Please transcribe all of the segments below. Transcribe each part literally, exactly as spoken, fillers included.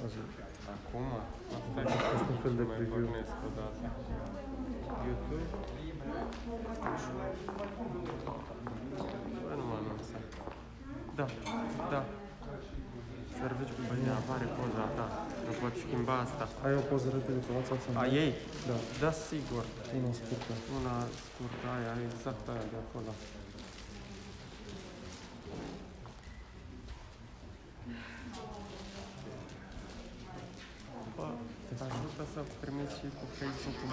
Acum? Asta e Asta un fel de mai preview. pornesc o dată. YouTube. Bă, nu mă anunță. Da, da. Servici cu băinea, apare poza ta. Nu pot schimba asta. Ai o poză repede pe WhatsApp să-mi A dai? ei? Da. Da, sigur. Una scurtă. Una scurtă, aia, exact aia de acolo. Bă, te ajută să primiți și cu Facebook-ul.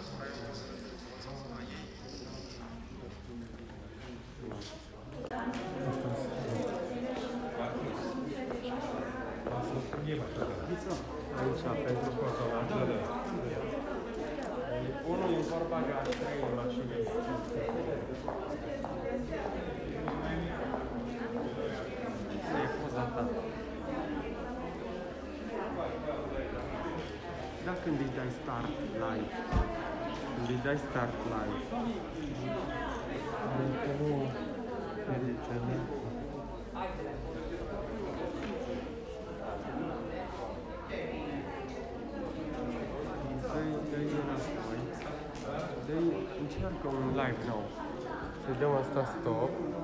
Aici, pentru cotonaj. Unul e vor bagaj, trei în mașină. E poza ta. Da, când îi dai start live. Când îi dai start live. Dacă nu ridice, nu? Dă-i, dă-i înapoi. Dă-i, încearcă un live nou. Să dăm asta stop.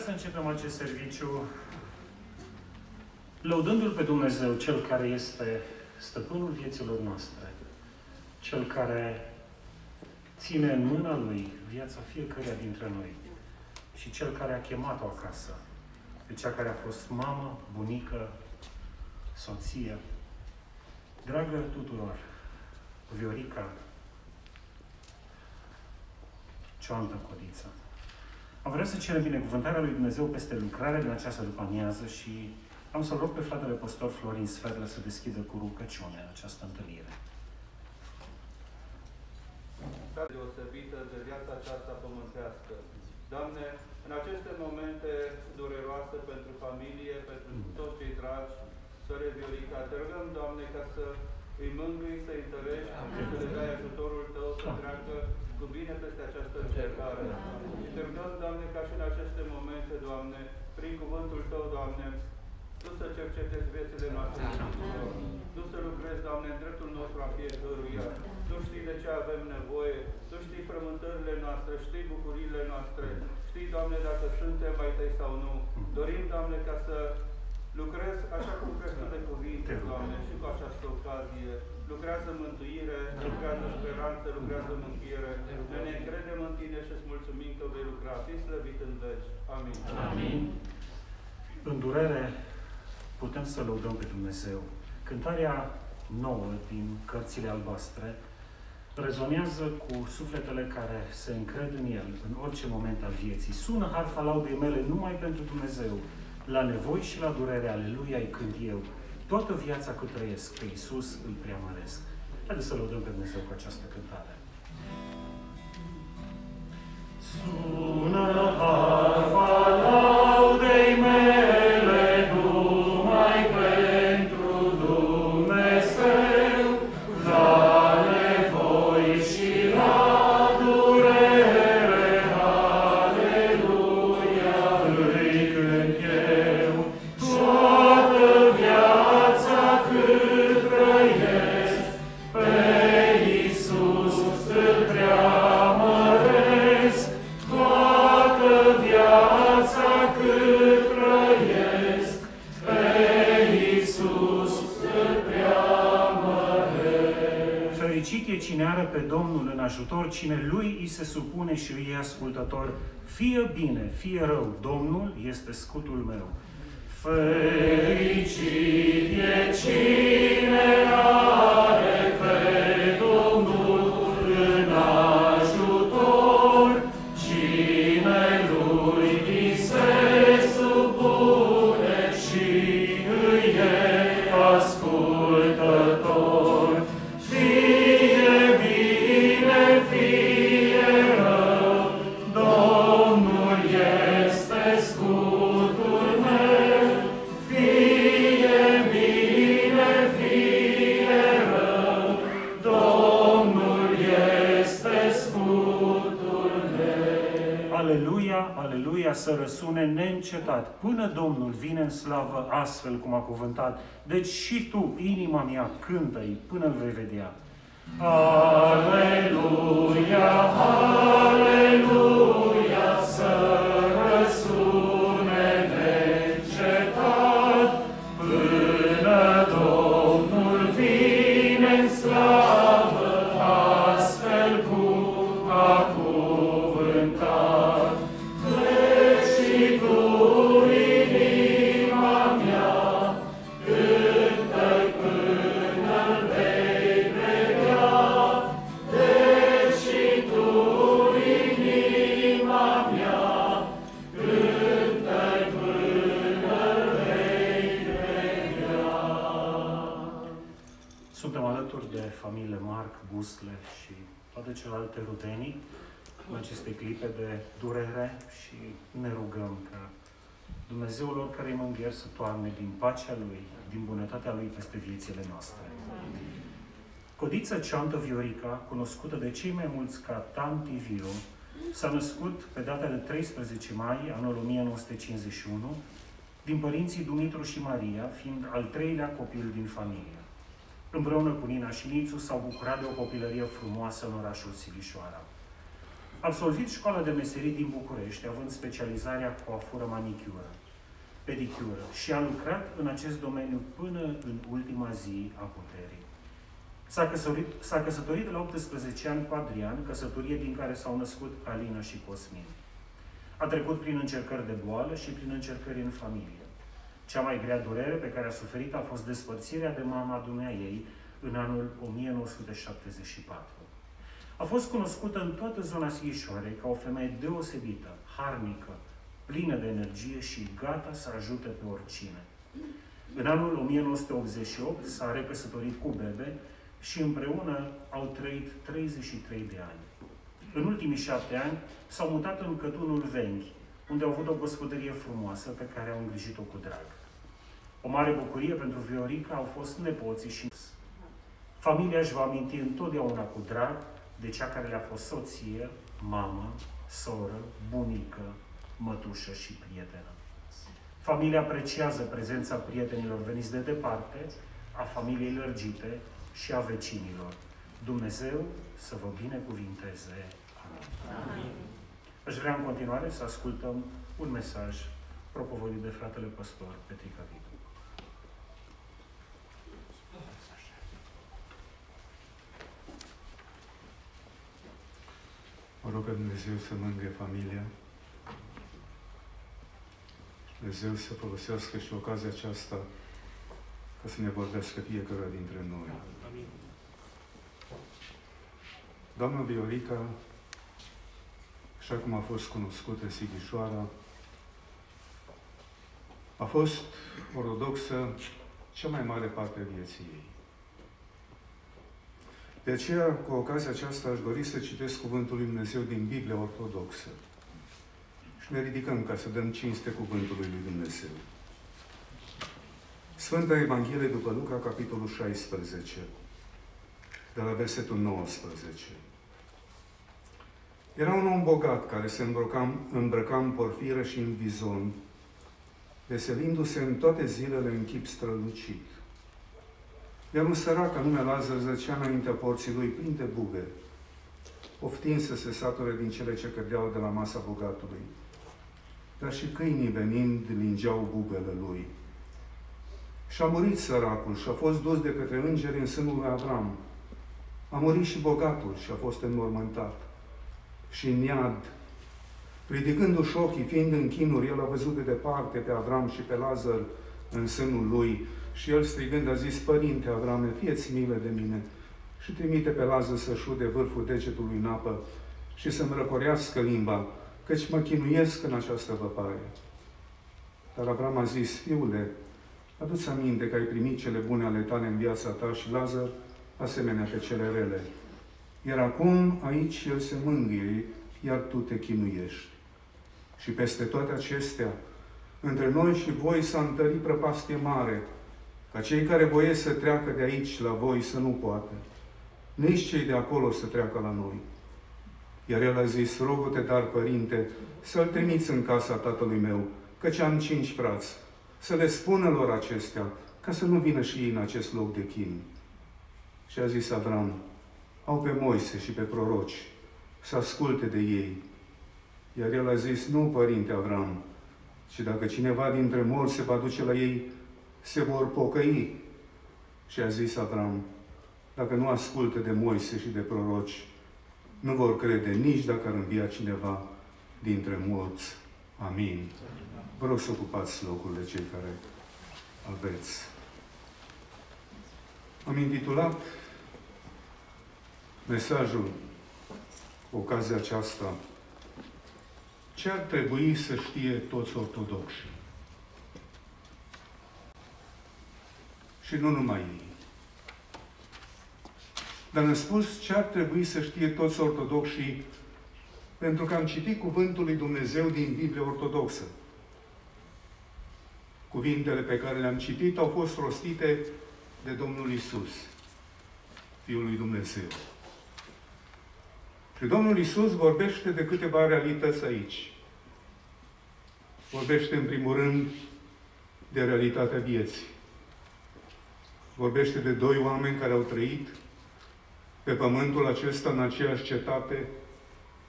să începem acest serviciu lăudându-L pe Dumnezeu, Cel care este stăpânul vieților noastre, Cel care ține în mâna Lui viața fiecăruia dintre noi și Cel care a chemat-o acasă, pe cea care a fost mamă, bunică, soție. Dragă tuturor, Viorica Cioantă Codiță, am vrea să cerem binecuvântarea lui Dumnezeu peste lucrarea din această după-amiază și am să-l rog pe fratele păstor Florin Sferlă să deschidă cu rugăciune această întâlnire. Deosebită de viața aceasta pământească. Doamne, în aceste momente dureroase pentru familie, pentru toți cei dragi, Sore Viorica, te rugăm, Doamne, ca să îi mângâi, să-i întărești, să le dai ajutorul Tău să treacă cu bine peste această încercare. Și te rugăm, Doamne, ca și în aceste momente, Doamne, prin cuvântul Tău, Doamne, Tu să cercetezi viețile noastre, Tu să lucrezi, Doamne, în dreptul nostru a fiecăruia. Tu știi de ce avem nevoie, Tu știi frământările noastre, știi bucuriile noastre, știi, Doamne, dacă suntem ai Tăi sau nu. Dorim, Doamne, ca să lucrez așa cum crezi Tu de cuvinte, Doamne, și cu această ocazie. Lucrează mântuire, lucrează speranță, lucrează mântuire. Noi ne încredem în Tine și îți mulțumim că vei lucra. Fii slăvit în veci. Amin. Amin. În durere putem să lăudăm pe Dumnezeu. Cântarea nouă din cărțile albastre rezonează cu sufletele care se încred în El în orice moment al vieții. Sună harfa laudei mele numai pentru Dumnezeu. La nevoi și la durere ale Lui ai cânt eu. Toată viața cât trăiesc, pe Iisus îl preamăresc. Haideți să lăudăm pe Dumnezeu cu această cântare. Sună harfa laudei mele numai pentru Dumnezeu, la nevoi și la durere, aleluia, îi cânt eu. Toată viața cât trăiesc, pe Iisus îl preamăresc. Toată viața cât trăiesc, pe Iisus îl preamăresc. Fericit e cine are pe Domnul în ajutor, cine Lui îi se supune și îi e ascultător. Fie bine, fie rău, Domnul este scutul meu. Fericit e cine are pe Domnul în ajutor, cine Lui îi se supune și îi e ascultător. Fie bine, fie rău, Domnul este scutul meu. Fie bine, fie rău, Domnul este scutul meu. Aleluia, aleluia, să răsune neîncetat, până Domnul vine în slavă, astfel cum a cuvântat. Deci și tu, inima mea, cântă-i până îl vei vedea. Aleluia, aleluia, să răsune neîncetat, până Domnul vine în slavă, astfel cum a cuvântat. Pleci și tu, inima mea, cântă-i până-l vei vedea. Pleci și tu, inima mea, cântă-i până-l vei vedea. Suntem alături de familie Marc, Busle și toate celelalte rudenii în aceste clipe de durere și ne rugăm ca Dumnezeul oricărei mânghieri să toarne din pacea Lui, din bunătatea Lui peste viețile noastre. Codiță Cioantă Viorica, cunoscută de cei mai mulți ca Tanti Viu, s-a născut pe data de treisprezece mai, anul o mie nouă sute cincizeci și unu, din părinții Dumitru și Maria, fiind al treilea copil din familie. Împreună cu Nina și Nițu s-au bucurat de o copilărie frumoasă în orașul Sighișoara. absolvit școala de meserii din București, având specializarea coafură manicură, pedicură și a lucrat în acest domeniu până în ultima zi a puterii. S-a căsătorit, s-a căsătorit la optsprezece ani cu Adrian, căsătorie din care s-au născut Alina și Cosmin. A trecut prin încercări de boală și prin încercări în familie. Cea mai grea durere pe care a suferit a fost despărțirea de mama dumneaei în anul o mie nouă sute șaptezeci și patru. A fost cunoscută în toată zona Sighișoarei ca o femeie deosebită, harnică, plină de energie și gata să ajute pe oricine. În anul o mie nouă sute optzeci și opt s-a recăsătorit cu Bebe și împreună au trăit treizeci și trei de ani. În ultimii șapte ani s-au mutat în Cătunul Venghi, unde au avut o gospodărie frumoasă pe care au îngrijit-o cu drag. O mare bucurie pentru Viorica au fost nepoții și familia își va aminti întotdeauna cu drag de cea care le-a fost soție, mamă, soră, bunică, mătușă și prietenă. Familia apreciază prezența prietenilor veniți de departe, a familiei lărgite și a vecinilor. Dumnezeu să vă binecuvinteze. Amin. Aș vrea în continuare să ascultăm un mesaj propovăduit de fratele păstor Petrica Vitu. Mă rog ca Dumnezeu să mângâie familia. Dumnezeu să folosească și ocazia aceasta ca să ne vorbească fiecare dintre noi. Amin. Doamna Viorica, așa cum a fost cunoscută în Sighișoara, a fost ortodoxă cea mai mare parte a vieții ei. De aceea, cu ocazia aceasta, aș dori să citesc Cuvântul lui Dumnezeu din Biblia Ortodoxă. Și ne ridicăm ca să dăm cinste Cuvântului lui Dumnezeu. Sfânta Evanghelie după Luca, capitolul șaisprezece, de la versetul nouăsprezece. Era un om bogat care se îmbrăca, îmbrăca în porfiră și în vizon, veselindu-se în toate zilele în chip strălucit. Iar un sărac anume Lazar zăcea înaintea porții lui plin de bube, oftind să se sature din cele ce cădeau de la masa bogatului. Dar și câinii venind lingeau bubele lui. Și a murit săracul și a fost dus de către îngeri în sânul lui Avram. A murit și bogatul și a fost înmormântat. Și în iad, ridicându-și ochii, fiind în chinuri, el a văzut de departe pe Avram și pe Lazar în sânul lui. Și el strigând a zis: Părinte Avrame, fieți milă de mine și trimite pe Lazar să-și ude vârful degetului în apă și să-mi răcorească limba, căci mă chinuiesc în această văpaie. Dar Avram a zis: Fiule, adu-ți aminte că ai primit cele bune ale tale în viața ta și Lazar asemenea pe cele rele. Iar acum aici el se mângâie, iar tu te chinuiești. Și peste toate acestea, între noi și voi s-a întărit prăpastie mare, ca cei care voiesc să treacă de aici la voi să nu poată, nici cei de acolo să treacă la noi. Iar el a zis: Rogă-te, dar, Părinte, să-l trimiți în casa tatălui meu, căci am cinci frați, să le spună lor acestea, ca să nu vină și ei în acest loc de chin. Și a zis Avram: Au pe Moise și pe proroci, să asculte de ei. Iar el a zis: Nu, Părinte Avram, ci dacă cineva dintre morți se va duce la ei, se vor pocăi. Și a zis Avram: Dacă nu ascultă de Moise și de proroci, nu vor crede nici dacă ar învia cineva dintre morți. Amin. Vă rog să ocupați locurile cei care aveți. Am intitulat mesajul cu ocazia aceasta: Ce ar trebui să știe toți ortodoxii? Și nu numai ei. Dar am spus ce ar trebui să știe toți ortodoxii, pentru că am citit Cuvântul lui Dumnezeu din Biblia Ortodoxă. Cuvintele pe care le-am citit au fost rostite de Domnul Iisus, Fiul lui Dumnezeu. Și Domnul Iisus vorbește de câteva realități aici. Vorbește în primul rând de realitatea vieții. Vorbește de doi oameni care au trăit pe pământul acesta în aceeași cetate,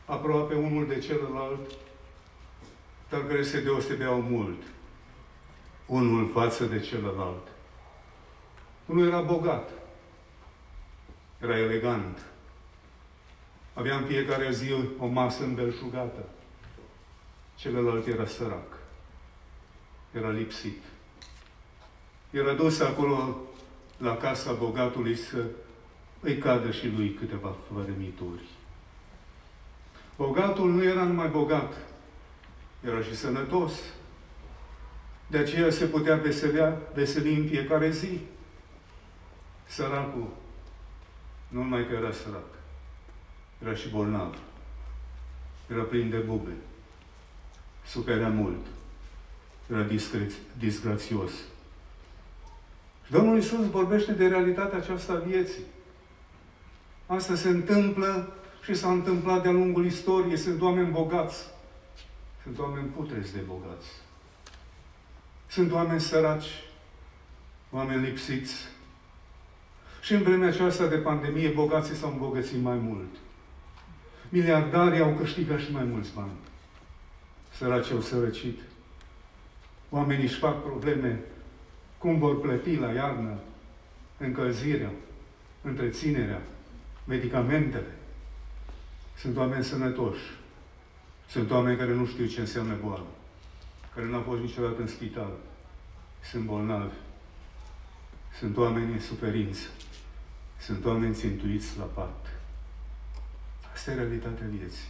aproape unul de celălalt, dar care se deosebeau mult unul față de celălalt. Unul era bogat, era elegant, avea în fiecare zi o masă îmbelșugată. Celălalt era sărac, era lipsit. Era dus acolo la casa bogatului să îi cadă și lui câteva fărâmituri. Bogatul nu era numai bogat, era și sănătos. De aceea se putea veselea, veseli în fiecare zi. Săracul, nu numai că era sărac, era și bolnav. Era plin de bube. Suferea mult. Era disgrațios. Și Domnul Iisus vorbește de realitatea aceasta a vieții. Asta se întâmplă și s-a întâmplat de-a lungul istoriei. Sunt oameni bogați. Sunt oameni putreți de bogați. Sunt oameni săraci, oameni lipsiți. Și în vremea aceasta de pandemie, bogații s-au îmbogățit mai mult. Miliardarii au câștigat și mai mulți bani. Săracii au sărăcit. Oamenii își fac probleme cum vor plăti la iarnă încălzirea, întreținerea, medicamentele. Sunt oameni sănătoși. Sunt oameni care nu știu ce înseamnă boală, care nu au fost niciodată în spital. Sunt bolnavi. Sunt oameni în suferință. Sunt oameni țintuiți la pat. Asta e realitatea vieții.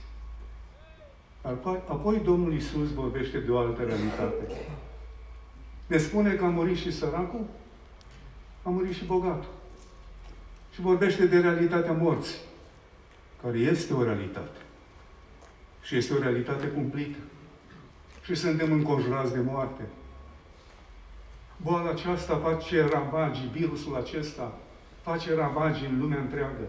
Apoi Domnul Iisus vorbește de o altă realitate. Ne spune că a murit și săracul, a murit și bogatul. Și vorbește de realitatea morții, care este o realitate. Și este o realitate cumplită. Și suntem înconjurați de moarte. Boala aceasta face ravagii, virusul acesta face ravagii în lumea întreagă.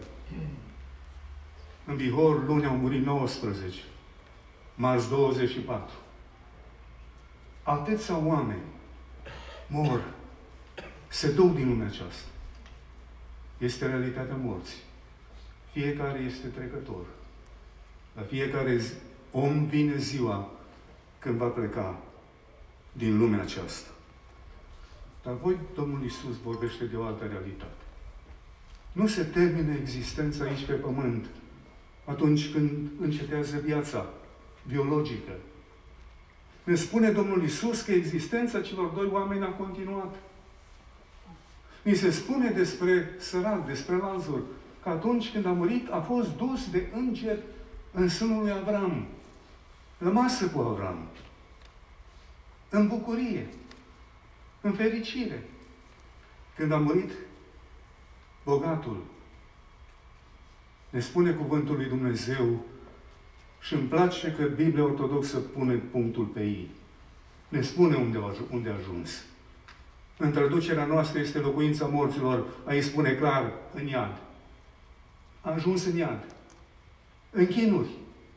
În Bihor, luni au murit nouăsprezece, marți douăzeci și patru. Atâția oameni mor, se duc din lumea aceasta. Este realitatea morții. Fiecare este trecător. La fiecare zi, om vine ziua când va pleca din lumea aceasta. Dar voi, Domnul Iisus vorbește de o altă realitate. Nu se termină existența aici pe pământ atunci când încetează viața biologică. Ne spune Domnul Iisus că existența celor doi oameni a continuat. Ni se spune despre sărac, despre Lazar, că atunci când a murit a fost dus de înger în sânul lui Avram, la masă cu Avram, în bucurie, în fericire. Când a murit bogatul, ne spune cuvântul lui Dumnezeu și îmi place că Biblia Ortodoxă pune punctul pe ei. Ne spune unde a, unde a ajuns. În traducerea noastră este locuința morților, aici spune clar, în iad. A ajuns în iad. În chinuri.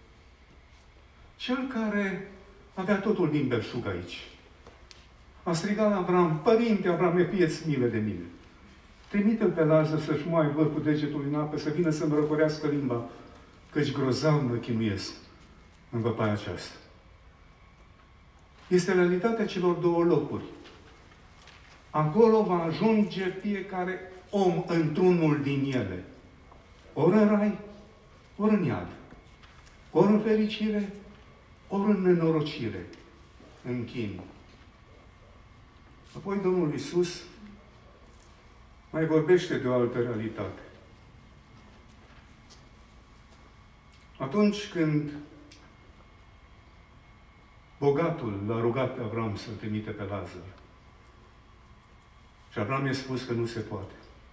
Cel care avea totul din belșug aici. A strigat la Avram, Părinte Avram, fie-ți milă de mine. Trimite-l pe Lazar să-și moaie vârful degetului în apă, să vină să-mi răcorească limba, căci grozav mă chinuiesc în văpaia aceasta. Este realitatea celor două locuri. Acolo va ajunge fiecare om într-unul din ele. Ori în rai, ori în iad. Ori în fericire, ori în nenorocire, în chin. Apoi Domnul Iisus mai vorbește de o altă realitate. Atunci când bogatul l-a rugat pe Avram să-l trimite pe Lazar, și Avram i-a spus că nu se poate.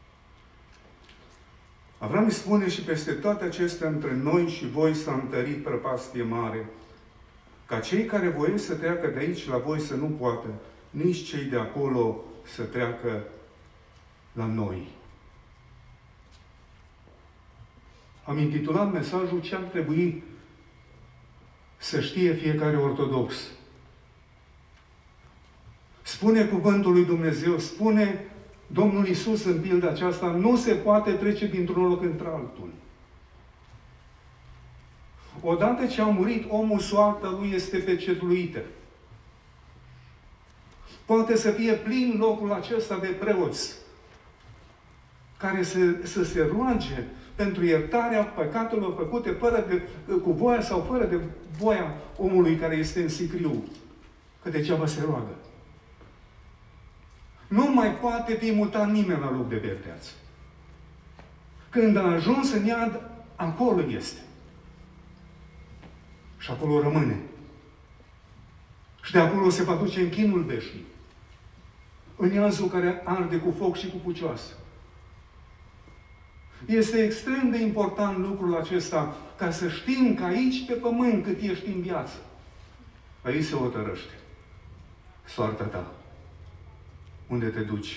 Avram îi spune și peste toate acestea între noi și voi s-a întărit prăpastie mare, ca cei care voiesc să treacă de aici la voi să nu poată, nici cei de acolo să treacă la noi. Am intitulat mesajul ce ar trebui să știe fiecare ortodox. Spune cuvântul lui Dumnezeu, spune Domnul Iisus în pilda aceasta, nu se poate trece dintr-un loc într-altul. Odată ce a murit omul, soarta lui este pecetuită. Poate să fie plin locul acesta de preoți care să, să se roage pentru iertarea păcatelor făcute fără de, cu voia sau fără de voia omului care este în sicriu. Că degeaba se roagă. Nu mai poate fi mutat nimeni la loc de verdeață. Când a ajuns în iad, acolo este. Și acolo rămâne. Și de acolo se va duce în chinul veșnic. În iazul care arde cu foc și cu pucioasă. Este extrem de important lucrul acesta, ca să știm că aici, pe pământ, cât ești în viață, aici se hotărăște soarta ta. Unde te duci?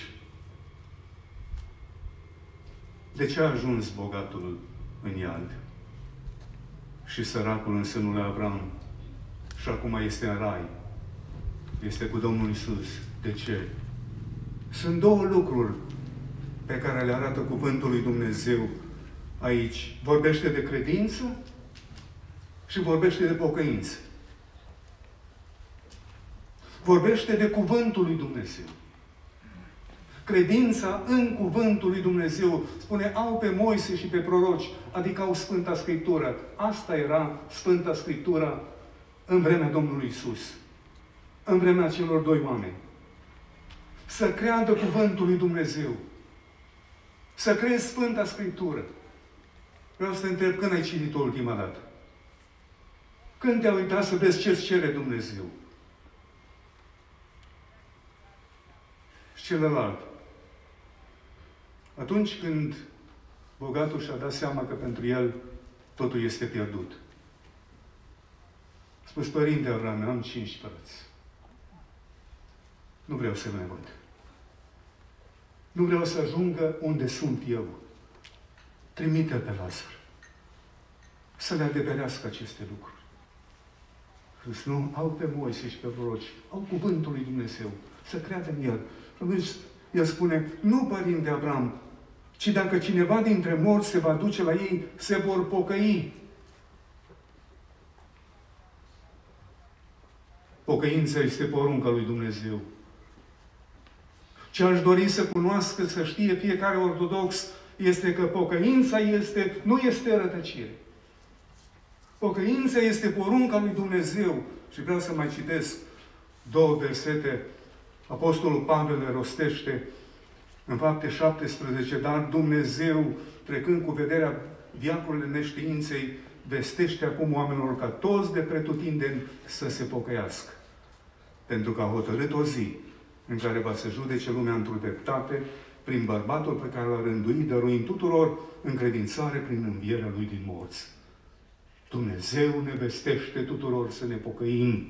De ce a ajuns bogatul în iad și săracul în sânul lui Avram și acum este în rai? Este cu Domnul Iisus. De ce? Sunt două lucruri pe care le arată cuvântul lui Dumnezeu aici. Vorbește de credință și vorbește de pocăință. Vorbește de cuvântul lui Dumnezeu. Credința în cuvântul lui Dumnezeu, spune, au pe Moise și pe proroci, adică au Sfânta Scriptură. Asta era Sfânta Scriptură în vremea Domnului Iisus, în vremea celor doi oameni. Să creadă cuvântul lui Dumnezeu. Să crezi Sfânta Scriptură. Vreau să te întreb, când ai citit-o ultima dată? Când te-ai uitat să vezi ce-ți cere Dumnezeu? Și celălalt. Atunci când bogatul și-a dat seama că pentru el totul este pierdut. A spus, Părinte Avram, am cinci frați. Nu vreau să mai văd. Nu vreau să ajungă unde sunt eu. Trimite-l pe Lazar. Să le adeverească aceste lucruri. Spus, nu, au pe Moise și pe proroci. Au cuvântul lui Dumnezeu. Să creadă în el. Atunci el spune, nu, Părinte Avram, ci dacă cineva dintre morți se va duce la ei, se vor pocăi. Pocăința este porunca lui Dumnezeu. Ce aș dori să cunoască, să știe fiecare ortodox, este că pocăința este, nu este rătăcire. Pocăința este porunca lui Dumnezeu. Și vreau să mai citesc două versete. Apostolul Pavel le rostește în Fapte șaptesprezece, dar Dumnezeu, trecând cu vederea veacurile neștiinței, vestește acum oamenilor ca toți de pretutindeni să se pocăiască. Pentru că a hotărât o zi în care va să judece lumea într-o dreptate prin bărbatul pe care l-a rânduit, dăruind tuturor încredințare prin învierea lui din morți. Dumnezeu ne vestește tuturor să ne pocăim.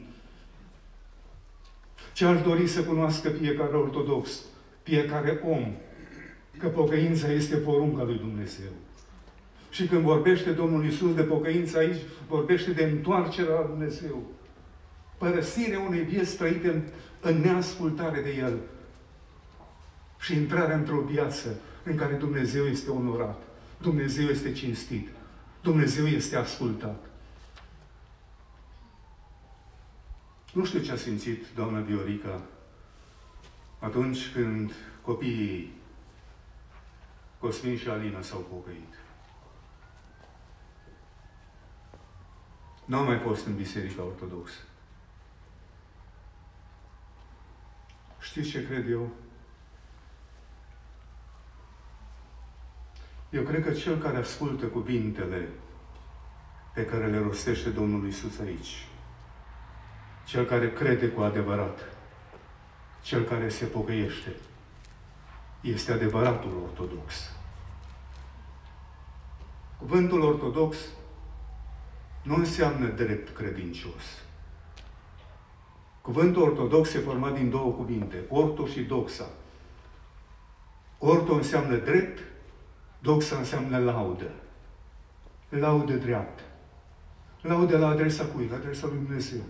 Ce aș dori să cunoască fiecare ortodox, fiecare om, că pocăința este porunca lui Dumnezeu. Și când vorbește Domnul Iisus de pocăință aici, vorbește de întoarcerea la Dumnezeu. Părăsirea unei vieți trăite în, în neascultare de El. Și intrarea într-o viață în care Dumnezeu este onorat, Dumnezeu este cinstit, Dumnezeu este ascultat. Nu știu ce a simțit doamna Viorica atunci când copiii ei, Cosmin și Alina, s-au pocăit. N-au mai fost în Biserica Ortodoxă. Știți ce cred eu? Eu cred că cel care ascultă cuvintele pe care le rostește Domnul Iisus aici, cel care crede cu adevărat, cel care se pocăiește, este adevăratul ortodox. Cuvântul ortodox nu înseamnă drept credincios. Cuvântul ortodox e format din două cuvinte, orto și doxa. Orto înseamnă drept, doxa înseamnă laudă. Laudă dreaptă. Laudă la adresa cui? La adresa lui Dumnezeu.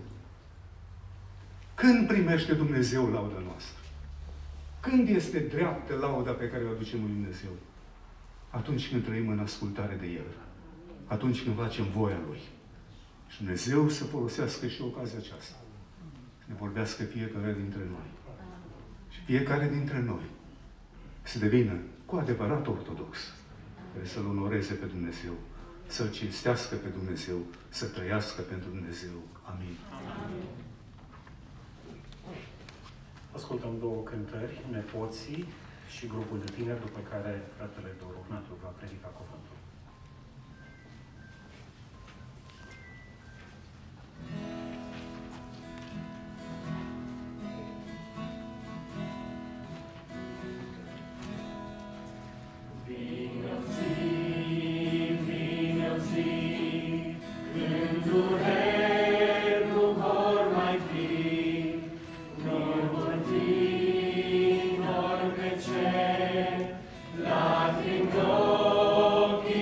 Când primește Dumnezeu lauda noastră? Când este dreaptă lauda pe care o aducem lui Dumnezeu? Atunci când trăim în ascultare de El. Atunci când facem voia Lui. Și Dumnezeu să folosească și ocazia aceasta. Să ne vorbească fiecare dintre noi. Și fiecare dintre noi să devină cu adevărat ortodox, care să-L onoreze pe Dumnezeu, să-L cinstească pe Dumnezeu, să trăiască pentru Dumnezeu. Amin. Amin. Ascultăm două cântări, Nepoții și grupul de tineri, după care fratele Doru Natu va predica cuvântul. Lacrimi d'occhi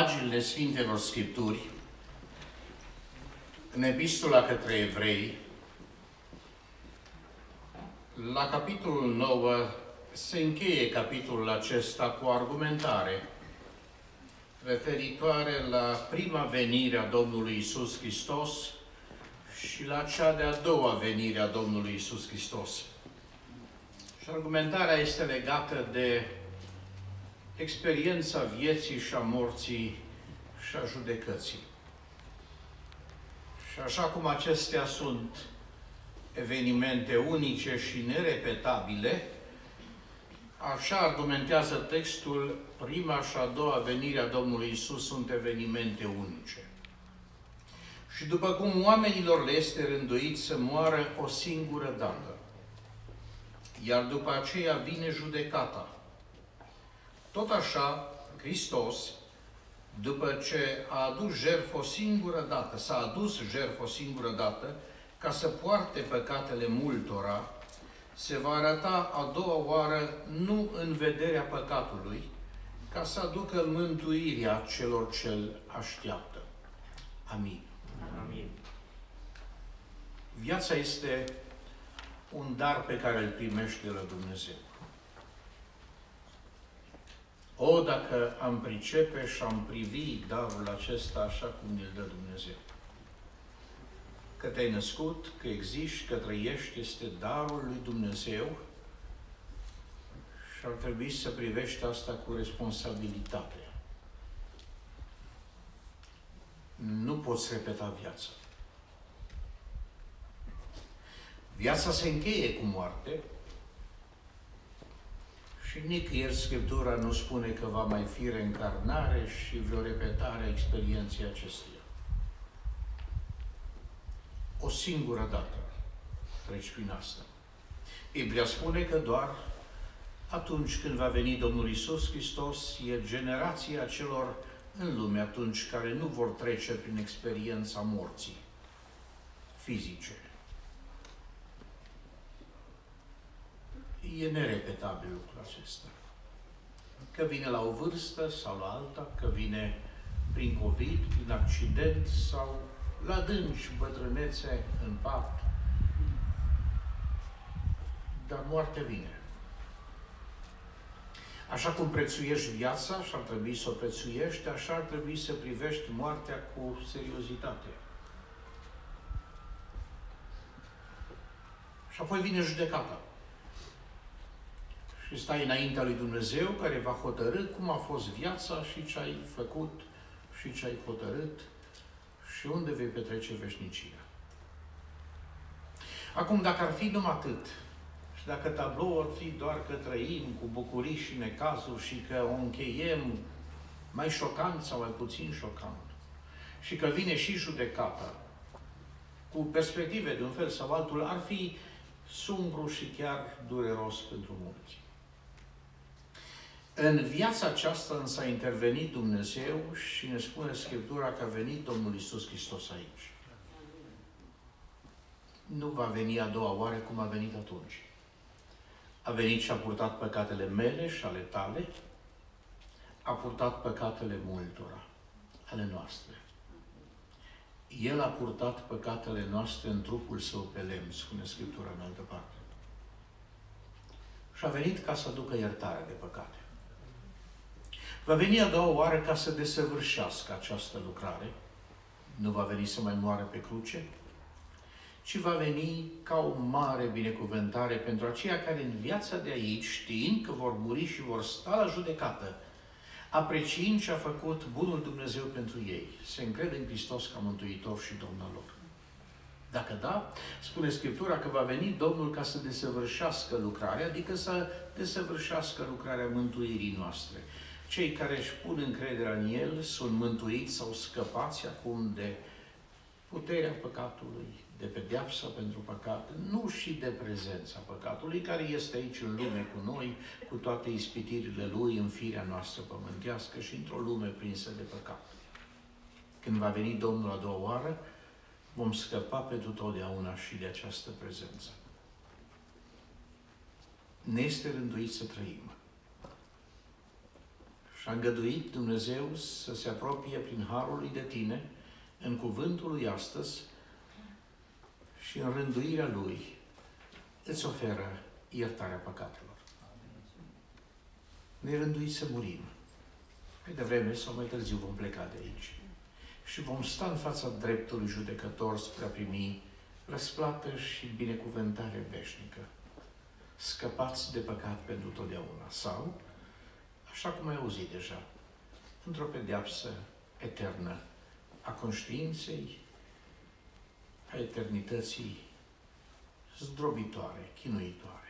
paginile Sfintelor Scripturi, în Epistola către Evrei, la capitolul nouă, se încheie capitolul acesta cu o argumentare referitoare la prima venire a Domnului Iisus Hristos și la cea de-a doua venire a Domnului Iisus Hristos. Și argumentarea este legată de experiența vieții și a morții și a judecății. Și așa cum acestea sunt evenimente unice și nerepetabile, așa argumentează textul, prima și a doua venire a Domnului Iisus sunt evenimente unice. Și după cum oamenilor le este rânduit să moară o singură dată, iar după aceea vine judecata, tot așa, Hristos, după ce a adus jertfă o singură dată, s-a adus jertfă o singură dată, ca să poarte păcatele multora, se va arăta a doua oară nu în vederea păcatului, ca să aducă mântuirea celor ce îl așteaptă. Amin. Amin. Viața este un dar pe care îl primești de la Dumnezeu. O, dacă am pricepe și am privi darul acesta așa cum ne-l dă Dumnezeu. Că te-ai născut, că existi, că trăiești, este darul lui Dumnezeu și ar trebui să privești asta cu responsabilitate. Nu poți repeta viața. Viața se încheie cu moarte și nicăieri Scriptura nu spune că va mai fi reîncarnare și vreo repetare a experienței acesteia. O singură dată treci prin asta. Biblia spune că doar atunci când va veni Domnul Iisus Hristos, e generația celor în lume atunci care nu vor trece prin experiența morții fizice. E nerepetabil lucrul acesta. Că vine la o vârstă sau la alta, că vine prin COVID, prin accident sau la adânci bătrânețe în pat. Dar moartea vine. Așa cum prețuiești viața și ar trebui să o prețuiești, așa ar trebui să privești moartea cu seriozitate. Și apoi vine judecata. Și stai înaintea lui Dumnezeu care va hotărî cum a fost viața și ce ai făcut și ce ai hotărât și unde vei petrece veșnicia. Acum, dacă ar fi numai atât, și dacă tabloul ar fi doar că trăim cu bucurii și necazuri și că o încheiem mai șocant sau mai puțin șocant, și că vine și judecata, cu perspective de un fel sau altul, ar fi sumbru și chiar dureros pentru mulți. În viața aceasta însă a intervenit Dumnezeu și ne spune Scriptura că a venit Domnul Iisus Hristos aici. Nu va veni a doua oară cum a venit atunci. A venit și a purtat păcatele mele și ale tale, a purtat păcatele multora, ale noastre. El a purtat păcatele noastre în trupul său pe lemn, spune Scriptura în altă parte. Și a venit ca să aducă iertare de păcate. Va veni a doua oară ca să desăvârșească această lucrare. Nu va veni să mai moară pe cruce, ci va veni ca o mare binecuvântare pentru aceia care în viața de aici, știind că vor muri și vor sta la judecată, apreciind ce a făcut bunul Dumnezeu pentru ei, se încred în Hristos ca Mântuitor și Domnul lor. Dacă da, spune Scriptura că va veni Domnul ca să desăvârșească lucrarea, adică să desăvârșească lucrarea mântuirii noastre. Cei care își pun încrederea în El sunt mântuiți sau scăpați acum de puterea păcatului, de pedeapsa pentru păcat, nu și de prezența păcatului, care este aici în lume cu noi, cu toate ispitirile Lui în firea noastră pământească și într-o lume prinsă de păcat. Când va veni Domnul a doua oară, vom scăpa pentru totdeauna și de această prezență. Ne este rânduit să trăim. Și Și a îngăduit Dumnezeu să se apropie prin harul lui de tine, în cuvântul lui astăzi și în rânduirea lui îți oferă iertarea păcatelor. Ne-ai rânduit să murim. Mai devreme sau mai târziu vom pleca de aici și vom sta în fața dreptului judecător spre a primi răsplată și binecuvântare veșnică, scăpați de păcat pentru totdeauna sau, așa cum ai auzit deja, într-o pedeapsă eternă a conștiinței, a eternității zdrobitoare, chinuitoare.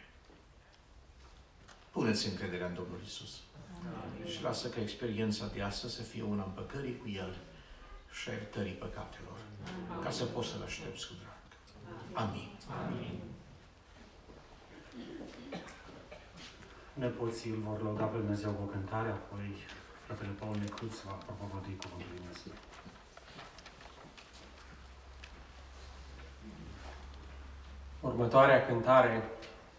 Puneți încrederea în Domnul Iisus. Amin. Și lasă ca experiența de astăzi să fie una împăcării cu El și a iertării păcatelor, Amin. Ca să poți să-L aștepți cu drag. Amin. Amin. Nepoții îl vor lăuda pe Dumnezeu cu o cântare, apoi fratele Paul Necruț va propovădui cuvântul lui Dumnezeu. Următoarea cântare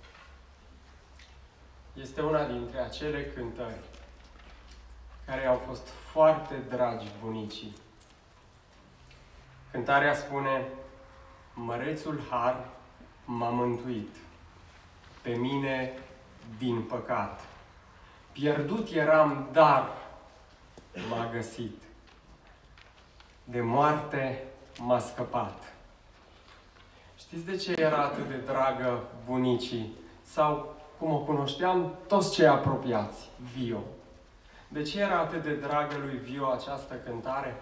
este una dintre acele cântări care au fost foarte dragi bunicii. Cântarea spune: Mărețul har m-a mântuit, pe mine din păcat. Pierdut eram, dar m-a găsit. De moarte m-a scăpat. Știți de ce era atât de dragă bunicii? Sau, cum o cunoșteam, toți cei apropiați, Vio. De ce era atât de dragă lui Vio această cântare?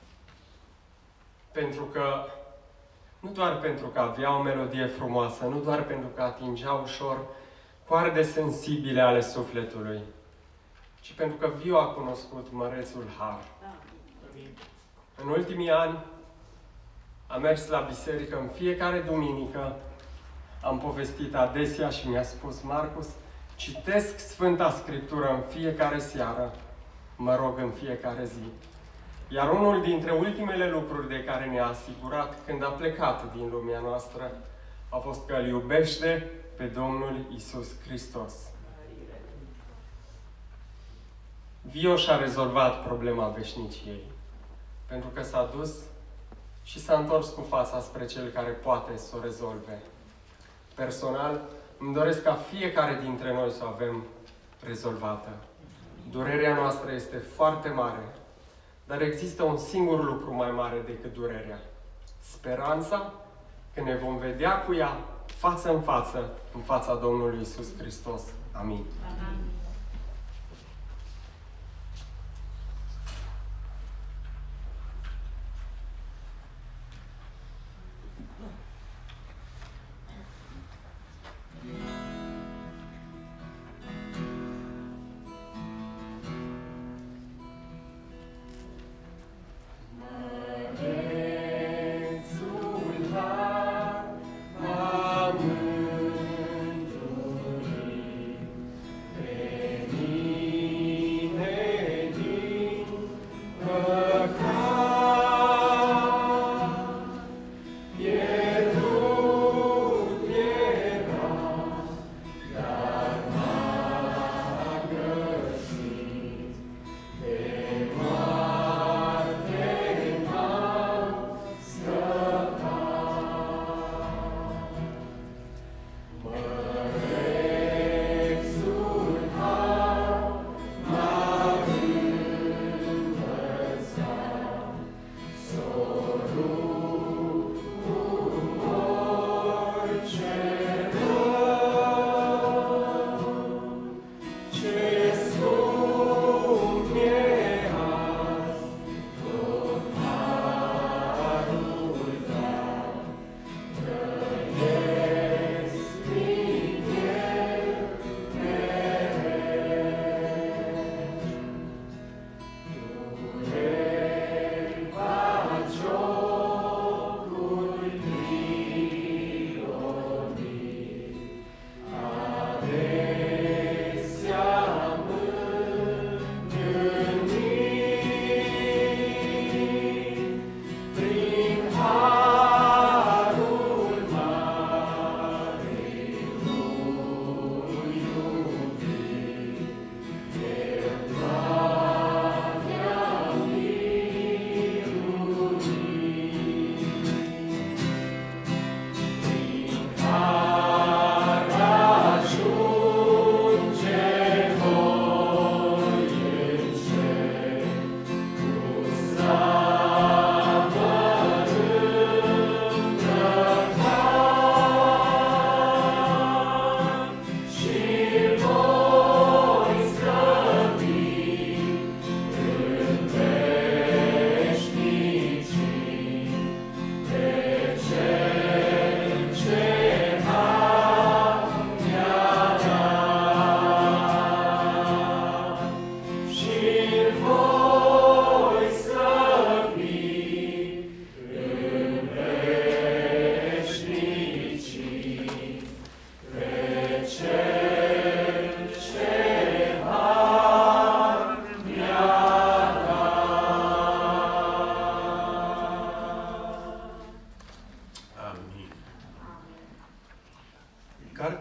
Pentru că, nu doar pentru că avea o melodie frumoasă, nu doar pentru că atingea ușor coarde sensibile ale sufletului, ci pentru că Vio a cunoscut Mărețul Har. În ultimii ani am mers la biserică în fiecare duminică, am povestit adesea și mi-a spus Marcus, citesc Sfânta Scriptură în fiecare seară, mă rog în fiecare zi. Iar unul dintre ultimele lucruri de care ne-a asigurat când a plecat din lumea noastră a fost că îl iubește pe Domnul Iisus Hristos. Vio și-a rezolvat problema veșniciei, pentru că s-a dus și s-a întors cu fața spre Cel care poate să o rezolve. Personal, îmi doresc ca fiecare dintre noi să o avem rezolvată. Durerea noastră este foarte mare, dar există un singur lucru mai mare decât durerea. Speranța că ne vom vedea cu ea față în față, în fața Domnului Iisus Hristos. Amin. Amin. Pe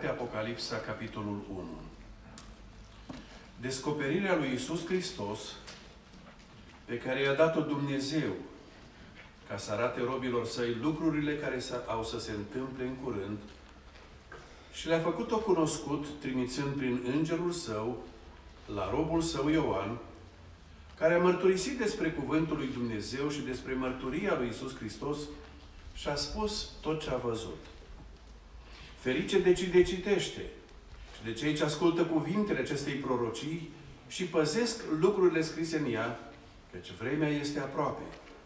Cartea Apocalipsa, capitolul unu. Descoperirea lui Iisus Hristos, pe care i-a dat-o Dumnezeu, ca să arate robilor săi lucrurile care au să se întâmple în curând, și le-a făcut-o cunoscut, trimițând prin îngerul său, la robul său Ioan, care a mărturisit despre cuvântul lui Dumnezeu și despre mărturia lui Iisus Hristos și a spus tot ce a văzut. Ferice de cine citește și de cei ce ascultă cuvintele acestei prorocii și păzesc lucrurile scrise în ea, căci vremea este aproape.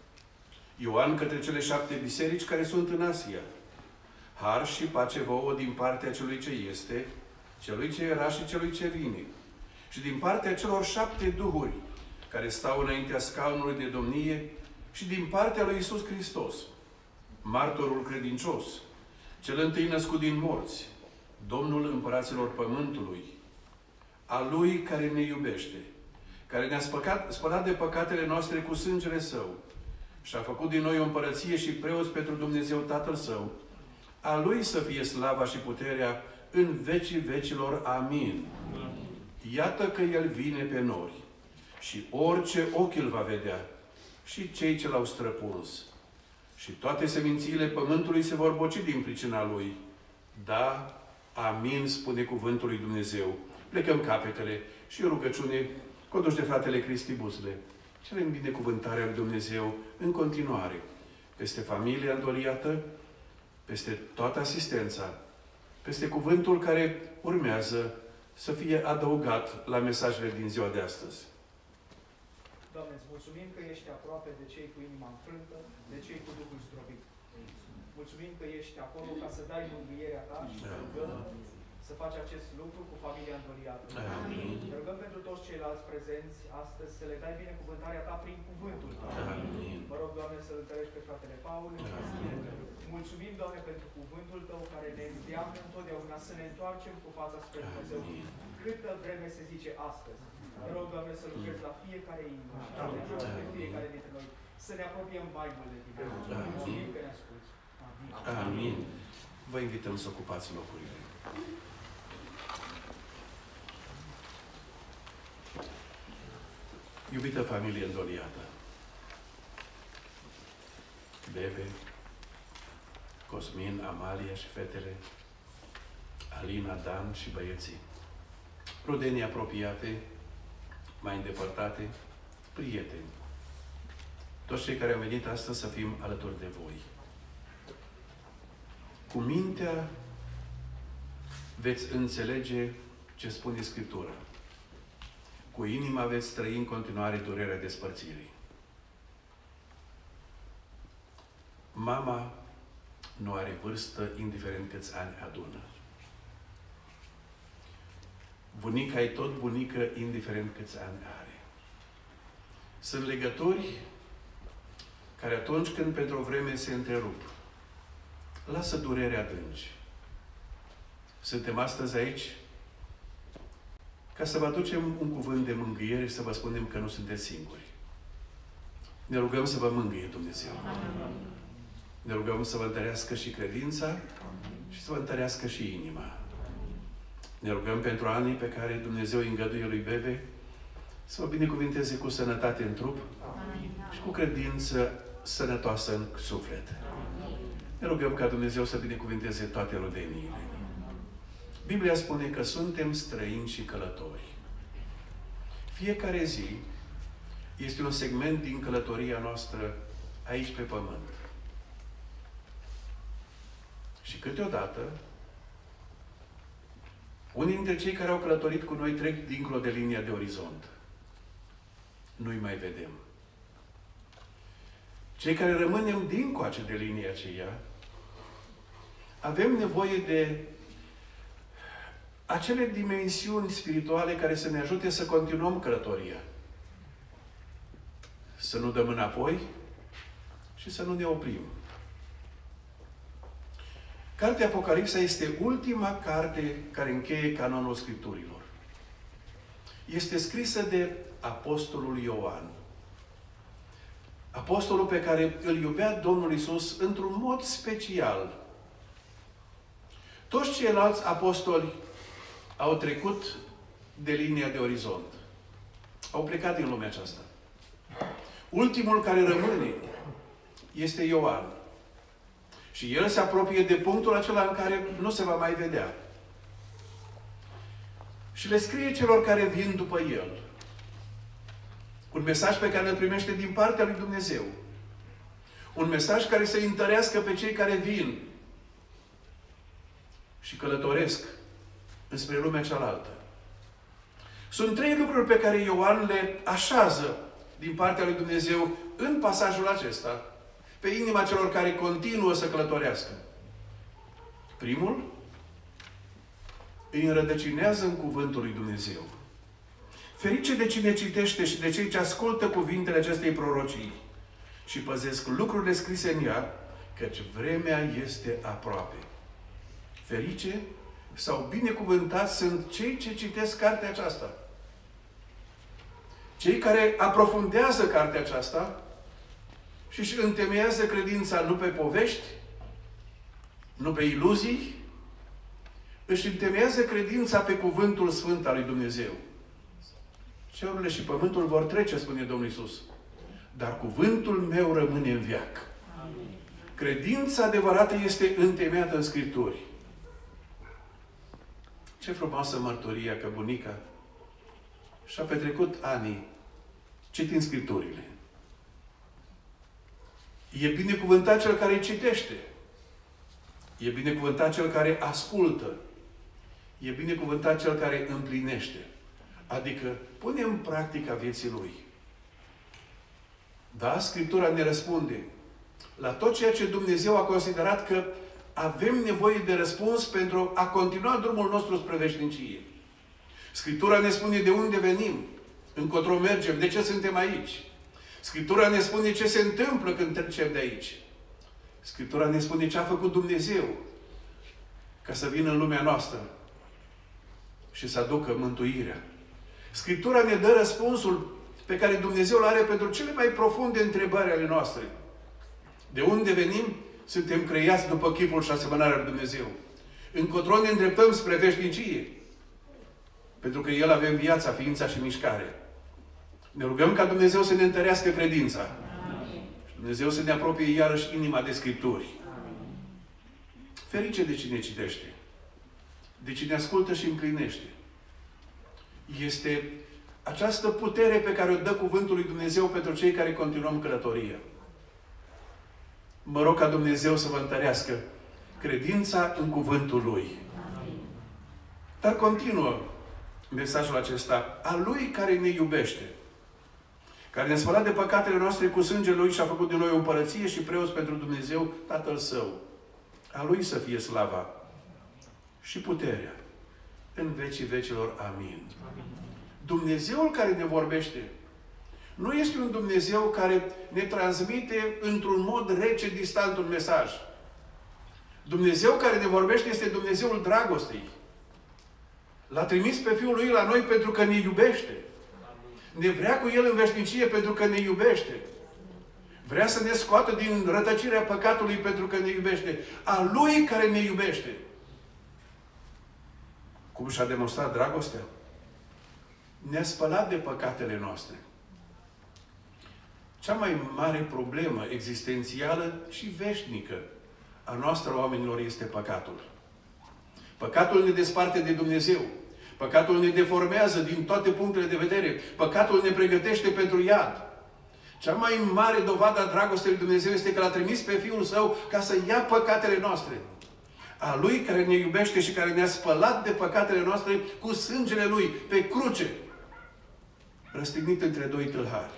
Ioan către cele șapte biserici care sunt în Asia. Har și pace vouă din partea celui ce este, celui ce era și celui ce vine. Și din partea celor șapte duhuri care stau înaintea scaunului de domnie și din partea lui Iisus Hristos, martorul credincios, cel întâi născut din morți, Domnul împăraților pământului, a Lui care ne iubește, care ne-a spăcat, spălat de păcatele noastre cu sângele Său și a făcut din noi o împărăție și preoți pentru Dumnezeu Tatăl Său, a Lui să fie slava și puterea în vecii vecilor. Amin. Iată că El vine pe nori și orice ochi îl va vedea și cei ce l-au străpuns. Și toate semințiile pământului se vor boci din pricina Lui. Da, amin, spune cuvântul lui Dumnezeu. Plecăm capetele și rugăciune conduși de fratele Cristi Busle. Cerem binecuvântarea lui Dumnezeu în continuare peste familia îndoliată, peste toată asistența, peste cuvântul care urmează să fie adăugat la mesajele din ziua de astăzi. Doamne, îți mulțumim că ești aproape de cei cu inima înfrântă, de cei cu Duhul zdrobit. Mulțumim că ești acolo ca să dai mângâierea Ta și te rugăm să faci acest lucru cu familia îndoliată. Te rugăm pentru toți ceilalți prezenți astăzi să le dai binecuvântarea Ta prin cuvântul Tău. Mă rog, Doamne, să-l întărești pe fratele Paul. Mulțumim, Doamne, pentru cuvântul Tău care ne îndeamnă întotdeauna să ne întoarcem cu fața spre Dumnezeu. Câtă vreme se zice astăzi. Mă rog, Doamne, să lucrezi la fiecare inimă și să ne ajute pe fiecare dintre noi să ne apropiem mai mult de Tine. Mulțumim că ne asculți. Amin. Amin. Vă invităm să ocupați locurile. Iubită familie îndoliată, Bebe, Cosmin, Amalia și fetele, Alina, Dan și băieții, rudenii apropiate, mai îndepărtate, prieteni, toți cei care au venit astăzi să fim alături de voi. Cu mintea veți înțelege ce spune Scriptura. Cu inima veți trăi în continuare durerea despărțirii. Mama nu are vârstă, indiferent câți ani adună. Bunica e tot bunică, indiferent câți ani are. Sunt legături care atunci când pentru o vreme se întrerup, lasă durere adânci. Suntem astăzi aici ca să vă aducem un cuvânt de mângâiere și să vă spunem că nu sunteți singuri. Ne rugăm să vă mângâie Dumnezeu. Ne rugăm să vă întărească și credința și să vă întărească și inima. Ne rugăm pentru anii pe care Dumnezeu îi îngăduie lui Bebe să vă binecuvinteze cu sănătate în trup și cu credință sănătoasă în suflet. Ne rugăm ca Dumnezeu să binecuvinteze toate rudeniile. Biblia spune că suntem străini și călători. Fiecare zi este un segment din călătoria noastră aici pe pământ. Și câteodată, unii dintre cei care au călătorit cu noi trec dincolo de linia de orizont. Nu-i mai vedem. Cei care rămânem dincoace de linia aceea, avem nevoie de acele dimensiuni spirituale care să ne ajute să continuăm călătoria. Să nu dăm înapoi și să nu ne oprim. Cartea Apocalipsa este ultima carte care încheie canonul Scripturilor. Este scrisă de Apostolul Ioan. Apostolul pe care îl iubea Domnul Iisus într-un mod special. Toți ceilalți apostoli au trecut de linia de orizont. Au plecat din lumea aceasta. Ultimul care rămâne este Ioan. Și el se apropie de punctul acela în care nu se va mai vedea. Și le scrie celor care vin după el un mesaj pe care îl primește din partea lui Dumnezeu. Un mesaj care să întărească pe cei care vin și călătoresc înspre lumea cealaltă. Sunt trei lucruri pe care Ioan le așează din partea lui Dumnezeu în pasajul acesta, pe inima celor care continuă să călătorească. Primul, îi înrădăcinează în cuvântul lui Dumnezeu. Ferice de cine citește și de cei ce ascultă cuvintele acestei prorocii și păzesc lucrurile scrise în ea, căci vremea este aproape. Ferice sau binecuvântați sunt cei ce citesc cartea aceasta. Cei care aprofundează cartea aceasta și își întemeiază credința nu pe povești, nu pe iluzii, își întemeiază credința pe cuvântul sfânt al lui Dumnezeu. Cerurile și pământul vor trece, spune Domnul Iisus, dar cuvântul meu rămâne în veac. Amin. Credința adevărată este întemeiată în Scripturi. Ce frumoasă mărturia că bunica și-a petrecut anii citind Scripturile. E binecuvântat cel care îi citește. E binecuvântat cel care ascultă. E binecuvântat cel care împlinește. Adică pune în practică vieții lui. Da, Scriptura ne răspunde la tot ceea ce Dumnezeu a considerat că avem nevoie de răspuns pentru a continua drumul nostru spre veșnicie. Scriptura ne spune de unde venim, încotro mergem, de ce suntem aici. Scriptura ne spune ce se întâmplă când trecem de aici. Scriptura ne spune ce a făcut Dumnezeu ca să vină în lumea noastră și să aducă mântuirea. Scriptura ne dă răspunsul pe care Dumnezeu îl are pentru cele mai profunde întrebări ale noastre. De unde venim? Suntem creați după chipul și asemănarea lui Dumnezeu. Încotro ne îndreptăm spre veșnicie. Pentru că El avem viața, ființa și mișcare. Ne rugăm ca Dumnezeu să ne întărească credința. Amin. Și Dumnezeu să ne apropie iarăși inima de Scripturi. Amin. Ferice de cine citește. De cine ascultă și împlinește. Este această putere pe care o dă cuvântul lui Dumnezeu pentru cei care continuăm călătoria. Mă rog ca Dumnezeu să vă întărească credința în cuvântul Lui. Amin. Dar continuă mesajul acesta. A Lui care ne iubește, care ne-a spălat de păcatele noastre cu sângele Lui și a făcut de noi o împărăție și preoți pentru Dumnezeu, Tatăl Său. A Lui să fie slava și puterea în vecii vecilor. Amin. Amin. Dumnezeul care ne vorbește nu este un Dumnezeu care ne transmite într-un mod rece, distant un mesaj. Dumnezeu care ne vorbește este Dumnezeul dragostei. L-a trimis pe Fiul Lui la noi pentru că ne iubește. Ne vrea cu El în veșnicie pentru că ne iubește. Vrea să ne scoată din rătăcirea păcatului pentru că ne iubește. A Lui care ne iubește. Cum și-a demonstrat dragostea? Ne-a spălat de păcatele noastre. Cea mai mare problemă existențială și veșnică a noastră, oamenilor, este păcatul. Păcatul ne desparte de Dumnezeu. Păcatul ne deformează din toate punctele de vedere. Păcatul ne pregătește pentru iad. Cea mai mare dovadă a dragostei lui Dumnezeu este că L-a trimis pe Fiul Său ca să ia păcatele noastre. A Lui care ne iubește și care ne-a spălat de păcatele noastre cu sângele Lui, pe cruce, răstignit între doi tâlhari.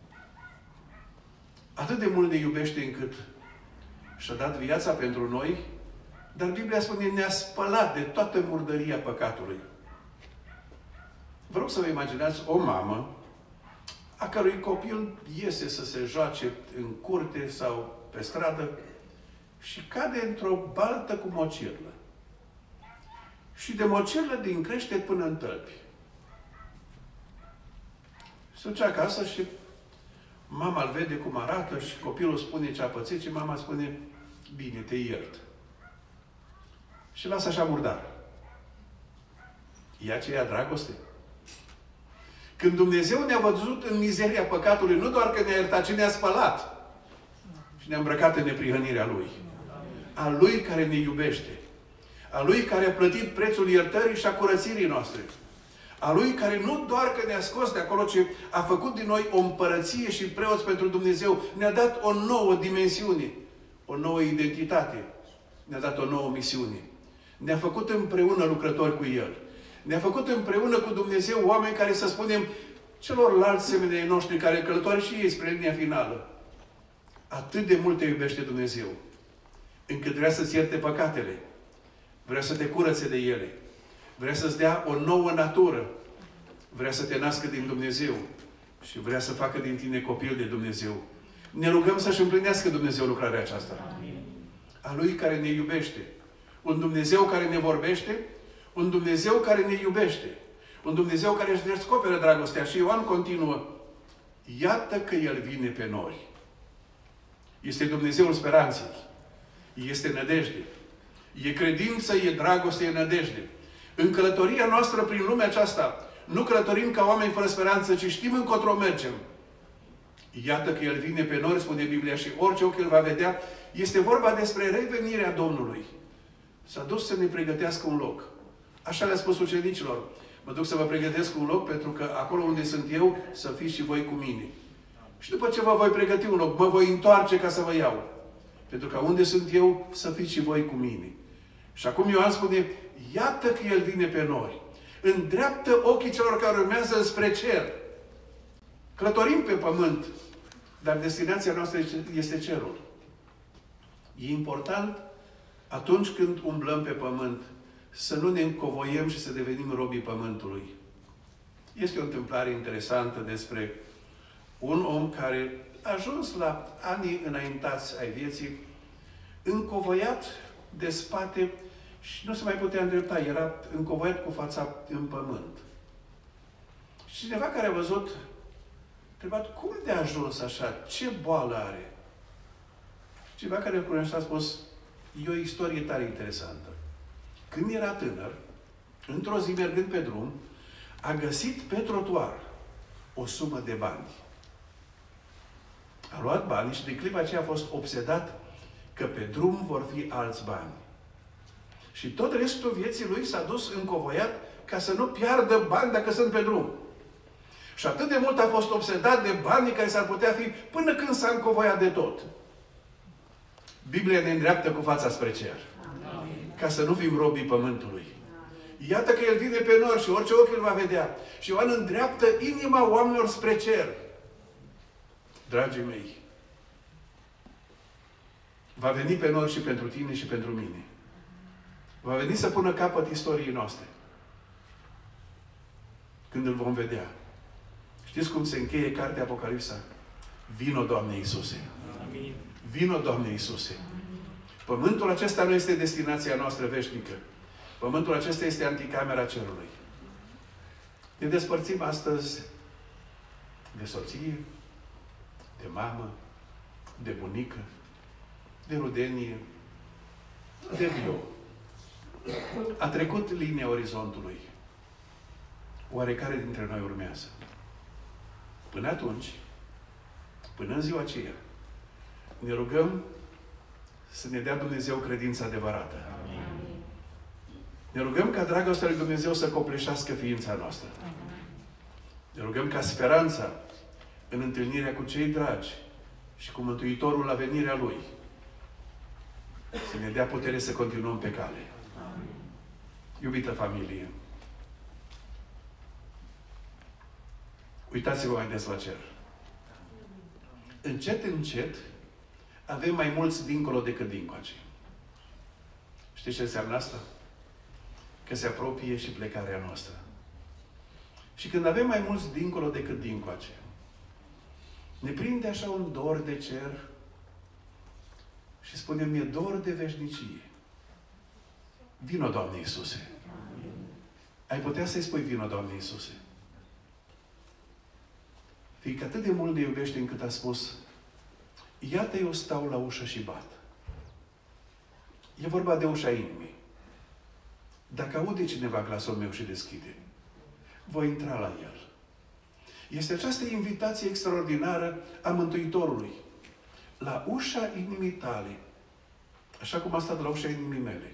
Atât de mult ne iubește încât și-a dat viața pentru noi, dar Biblia spune, ne-a spălat de toată murdăria păcatului. Vă rog să vă imaginați o mamă a cărui copil iese să se joace în curte sau pe stradă și cade într-o baltă cu mocirlă. Și de mocirlă din creștet până în tălpi. Se duce acasă și mama îl vede cum arată și copilul spune ce a pățit și mama spune, bine, te iert. și lasă așa murdar. E aceea dragoste? Când Dumnezeu ne-a văzut în mizeria păcatului, nu doar că ne-a iertat, ci ne-a spălat și ne-a îmbrăcat în neprihănirea Lui. A Lui care ne iubește. A Lui care a plătit prețul iertării și a curățirii noastre. A Lui care nu doar că ne-a scos de acolo, ci a făcut din noi o împărăție și preoți pentru Dumnezeu. Ne-a dat o nouă dimensiune, o nouă identitate. Ne-a dat o nouă misiune. Ne-a făcut împreună lucrători cu El. Ne-a făcut împreună cu Dumnezeu oameni care să spunem celorlalți semenii noștri care călători și ei spre linia finală. Atât de mult te iubește Dumnezeu, încât vrea să-ți ierte păcatele. Vrea să te curățe de ele. Vrea să-ți dea o nouă natură. Vrea să te nască din Dumnezeu. Și vrea să facă din tine copil de Dumnezeu. Ne rugăm să-și împlinească Dumnezeu lucrarea aceasta. A Lui care ne iubește. Un Dumnezeu care ne vorbește. Un Dumnezeu care ne iubește. Un Dumnezeu care își descoperă dragostea. Și Ioan continuă. Iată că El vine pe noi. Este Dumnezeul speranței. Este nădejde. E credință, e dragoste, e nădejde. În călătoria noastră prin lumea aceasta, nu călătorim ca oameni fără speranță, ci știm încotro mergem. Iată că El vine pe noi, spune Biblia, și orice ochi îl va vedea. Este vorba despre revenirea Domnului. S-a dus să ne pregătească un loc. Așa le-a spus ucenicilor. Mă duc să vă pregătesc un loc, pentru că acolo unde sunt eu, să fiți și voi cu mine. Și după ce vă voi pregăti un loc, mă voi întoarce ca să vă iau. Pentru că unde sunt eu, să fiți și voi cu mine. Și acum Ioan spune, iată că El vine pe noi. Îndreaptă ochii celor care urmează spre cer. Călătorim pe pământ, dar destinația noastră este cerul. E important, atunci când umblăm pe pământ, să nu ne încovoiem și să devenim robii pământului. Este o întâmplare interesantă despre un om care a ajuns la anii înaintați ai vieții, încovoiat de spate și nu se mai putea îndrepta. Era încovoiat cu fața în pământ. Și cineva care a văzut, a întrebat, cum de a ajuns așa? Ce boală are? Cineva care îl cunoștea a spus, e o istorie tare interesantă. Când era tânăr, într-o zi mergând pe drum, a găsit pe trotuar o sumă de bani. A luat bani și de clipa aceea a fost obsedat că pe drum vor fi alți bani. Și tot restul vieții lui s-a dus încovoiat ca să nu piardă bani dacă sunt pe drum. Și atât de mult a fost obsedat de banii care s-ar putea fi până când s-a încovoiat de tot. Biblia ne îndreaptă cu fața spre cer. Ca să nu fim robii pământului. Iată că El vine pe noi și orice ochi îl va vedea. Și Ioan îndreaptă inima oamenilor spre cer. Dragii mei, va veni pe noi și pentru tine și pentru mine. Va veni să pună capăt istoriei noastre. Când îl vom vedea. Știți cum se încheie cartea Apocalipsa? Vino, Doamne Iisuse! Amin. Vino, Doamne Iisuse! Pământul acesta nu este destinația noastră veșnică. Pământul acesta este anticamera cerului. Ne despărțim astăzi de soție, de mamă, de bunică, de rudenie, de viou. A trecut linia orizontului. Oarecare dintre noi urmează. Până atunci, până în ziua aceea, ne rugăm să ne dea Dumnezeu credința adevărată. Amin. Ne rugăm ca dragostea lui Dumnezeu să copleșească ființa noastră. Ne rugăm ca speranța în întâlnirea cu cei dragi și cu Mântuitorul la venirea Lui să ne dea putere să continuăm pe cale. Amin. Iubită familie, uitați-vă mai des la cer. Încet, încet, avem mai mulți dincolo decât dincoace. Știți ce înseamnă asta? Că se apropie și plecarea noastră. Și când avem mai mulți dincolo decât dincoace, ne prinde așa un dor de cer și spunem, mi-e dor de veșnicie. Vino, Doamne Iisuse! Ai putea să-i spui, vino, Doamne Iisuse! Fiindcă atât de mult ne iubește încât a spus, iată, eu stau la ușă și bat. E vorba de ușa inimii. Dacă aude cineva glasul meu și deschide, voi intra la el. Este această invitație extraordinară a Mântuitorului. La ușa inimii tale, așa cum a stat la ușa inimii mele.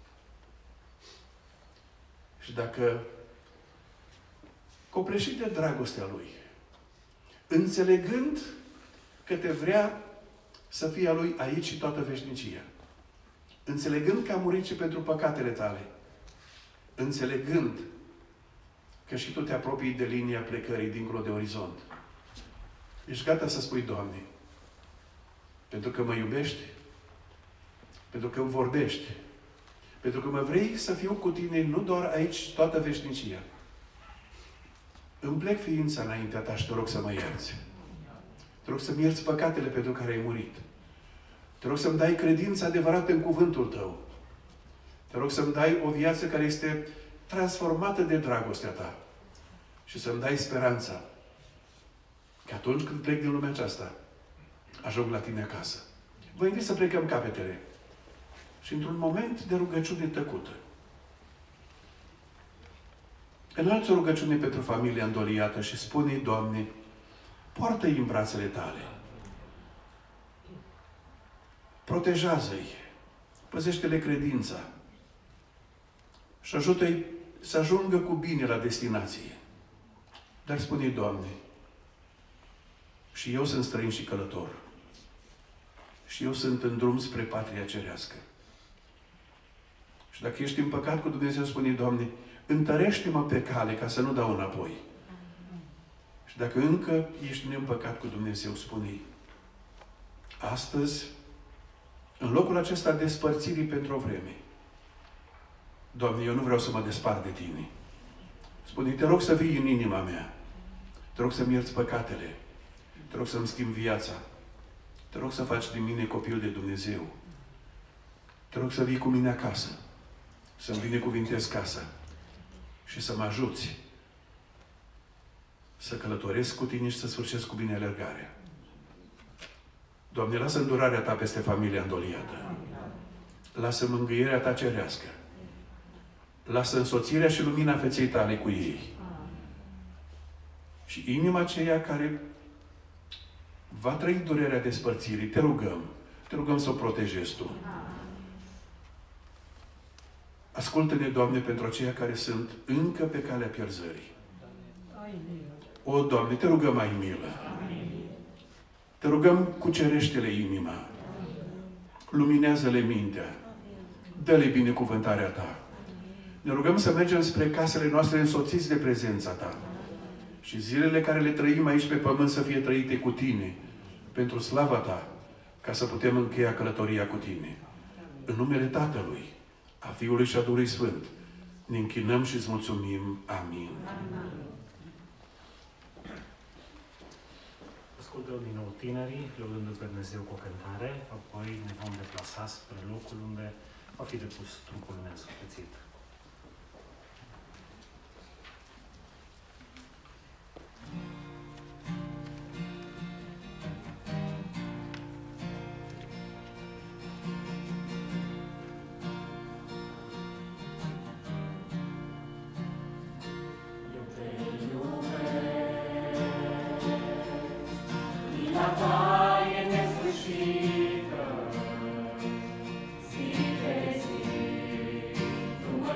Și dacă copleșit de dragostea Lui, înțelegând că te vrea să fie a Lui aici și toată veșnicia, înțelegând că a murit și pentru păcatele tale, înțelegând că și tu te apropii de linia plecării dincolo de orizont, ești gata să spui, Doamne, pentru că mă iubești, pentru că îmi vorbești, pentru că mă vrei să fiu cu tine nu doar aici toată veșnicia. Îmi plec ființa înaintea ta și te rog să mă ierți. Te rog să-mi ierți păcatele pentru care ai murit. Te rog să-mi dai credința adevărată în cuvântul tău. Te rog să-mi dai o viață care este transformată de dragostea ta. Și să-mi dai speranța că atunci când plec din lumea aceasta, ajung la tine acasă. Vă invit să plecăm capetele și într-un moment de rugăciune tăcută. Înalți o rugăciune pentru familia îndoliată și spune-i, Doamne, poartă-i în brațele tale. Protejează-i. Păzește-le credința. Și ajută-i să ajungă cu bine la destinație. Dar spune-i, Doamne, și eu sunt străin și călător. Și eu sunt în drum spre patria cerească. Și dacă ești în păcat cu Dumnezeu, spune-i, Doamne, întărește-mă pe cale ca să nu dau înapoi. Și dacă încă ești neîmpăcat cu Dumnezeu, spune-i, astăzi, în locul acesta despărțirii pentru o vreme, Doamne, eu nu vreau să mă despart de Tine. Spune-i, te rog să vii în inima mea. Te rog să-mi ierți păcatele. Te rog să-mi schimbi viața. Te rog să faci din mine copil de Dumnezeu. Te rog să vii cu mine acasă. Să-mi binecuvintezi casa. Și să mă ajuți să călătoresc cu Tine și să sfârșesc cu bine alergarea. Doamne, lasă îndurarea Ta peste familia îndoliată. Lasă mângâierea Ta cerească. Lasă însoțirea și lumina feței Tale cu ei. Și inima aceea care va trăi durerea despărțirii, te rugăm, te rugăm să o protejezi Tu. Ascultă-ne, Doamne, pentru aceia care sunt încă pe calea pierzării. O, Doamne, te rugăm, ai milă. Te rugăm, cucerește-le inima. Luminează-le mintea. Dă-le binecuvântarea Ta. Ne rugăm să mergem spre casele noastre însoțiți de prezența Ta. Și zilele care le trăim aici pe pământ să fie trăite cu Tine, pentru slava Ta, ca să putem încheia călătoria cu Tine. În numele Tatălui, a Fiului și a Duhului Sfânt, ne închinăm și îți mulțumim. Amin. Ascultăm din nou tinerii, lăudându pe Dumnezeu cu o cântare, apoi ne vom deplasa spre locul unde va fi depus trupul neînsuflețit. Zi de zi, tu mă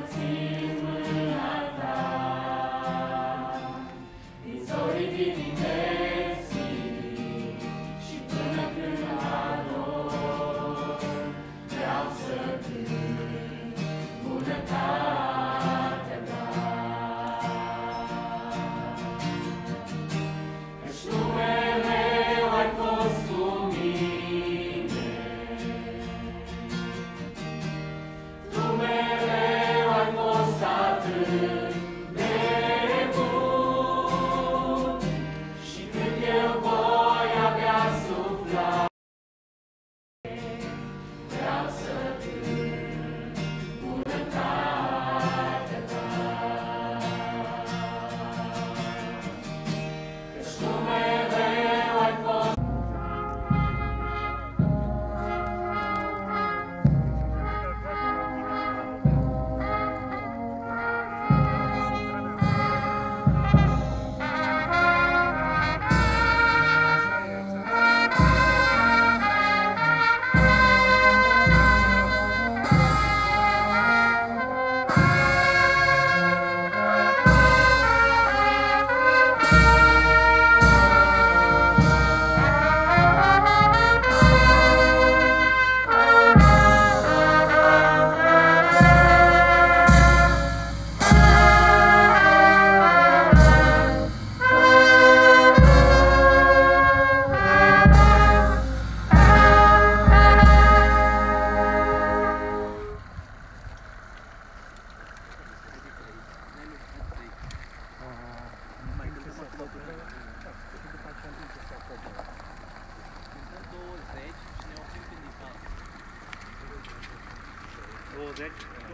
douăzeci.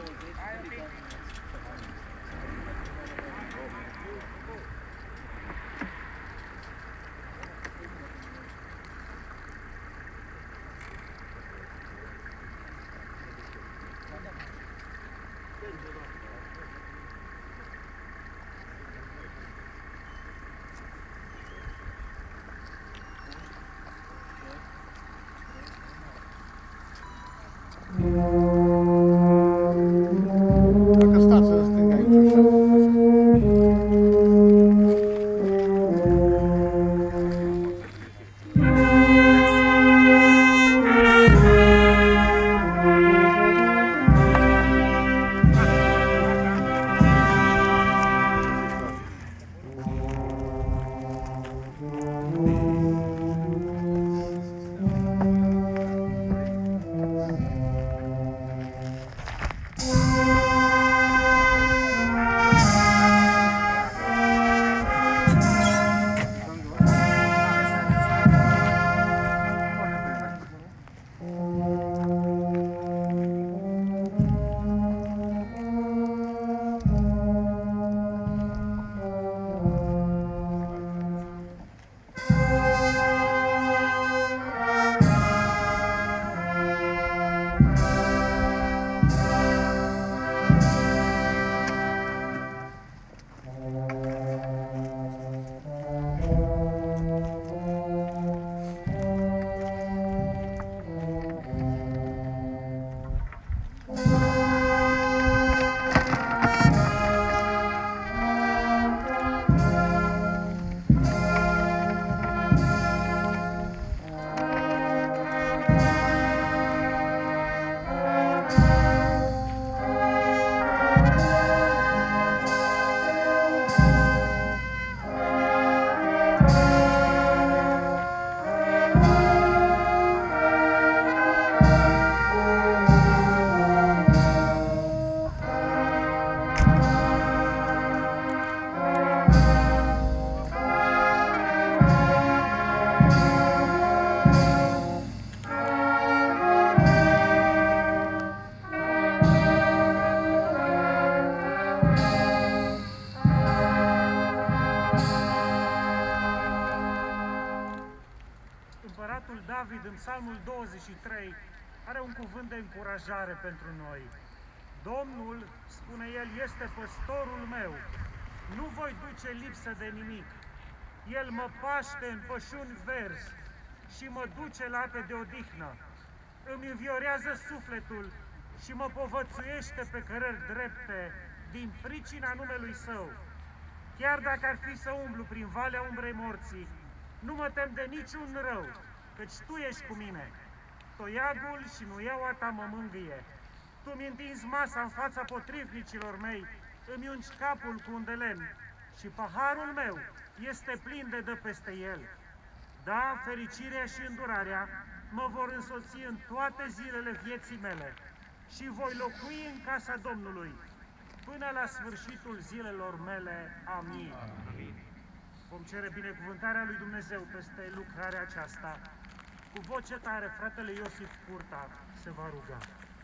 Dacă stați în stânga aici, așa. Împăratul David, în Psalmul douăzeci și trei, are un cuvânt de încurajare pentru noi. Domnul, spune el, este păstorul meu, nu voi duce lipsă de nimic. El mă paște în pășuni verzi și mă duce la ape de odihnă. Îmi înviorează sufletul și mă povățuiește pe cărări drepte din pricina numelui său. Chiar dacă ar fi să umblu prin valea umbrei morții, nu mă tem de niciun rău, căci Tu ești cu mine. Toiagul și nuiaua Ta mă mângâie. Tu mi întinzi masa în fața potrivnicilor mei, îmi ungi capul cu un de lemn și paharul meu este plin de dă peste el. Da, fericirea și îndurarea mă vor însoți în toate zilele vieții mele și voi locui în casa Domnului până la sfârșitul zilelor mele. Amin. Amin. Vom cere binecuvântarea lui Dumnezeu peste lucrarea aceasta. Cu voce tare, fratele Iosif Curta se va ruga.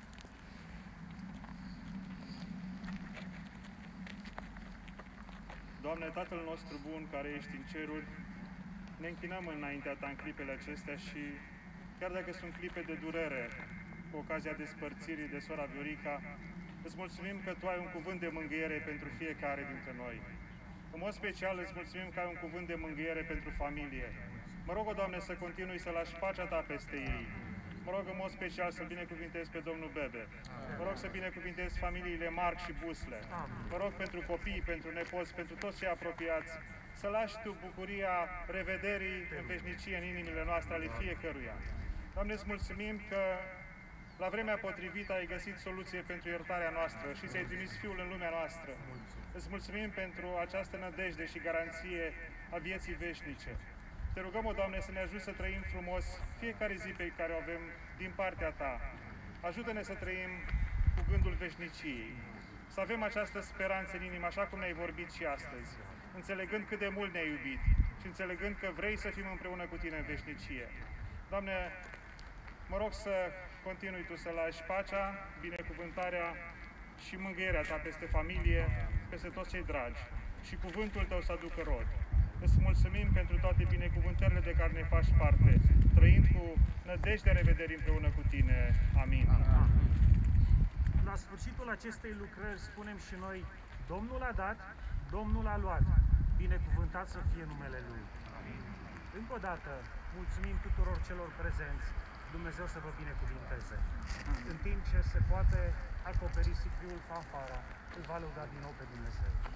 Doamne, Tatăl nostru bun care ești în ceruri, ne închinăm înaintea Ta în clipele acestea și chiar dacă sunt clipe de durere cu ocazia despărțirii de sora Viorica, îți mulțumim că Tu ai un cuvânt de mângâiere pentru fiecare dintre noi. În mod special îți mulțumim că ai un cuvânt de mângâiere pentru familie. Mă rog, o Doamne, să continui să lași pacea Ta peste ei. Mă rog în mod special să binecuvintez pe domnul Bebe. Mă rog să binecuvintez familiile Marc și Busle. Mă rog pentru copii, pentru nepoți, pentru toți cei apropiați, să lași Tu bucuria revederii în veșnicie în inimile noastre ale fiecăruia. Doamne, îți mulțumim că la vremea potrivită ai găsit soluție pentru iertarea noastră și Ți-ai trimis Fiul în lumea noastră. Îți mulțumim pentru această nădejde și garanție a vieții veșnice. Te rugăm, o Doamne, să ne ajut să trăim frumos fiecare zi pe care o avem din partea Ta. Ajută-ne să trăim cu gândul veșniciei, să avem această speranță în inimă, așa cum ne-ai vorbit și astăzi, înțelegând cât de mult ne-ai iubit și înțelegând că vrei să fim împreună cu Tine în veșnicie. Doamne, Mă rog să continui Tu să lași pacea, binecuvântarea și mângâierea Ta peste familie, peste toți cei dragi și cuvântul Tău să aducă rod. Îți mulțumim pentru toate binecuvântările de care ne faci parte, trăind cu nădejde revederi împreună cu Tine. Amin. La sfârșitul acestei lucrări spunem și noi, Domnul a dat, Domnul a luat, binecuvântat să fie numele Lui. Amin. Încă o dată, mulțumim tuturor celor prezenți, Dumnezeu să vă binecuvinteze. În timp ce se poate acoperi sicriul fanfara, îl va lăuda din nou pe Dumnezeu.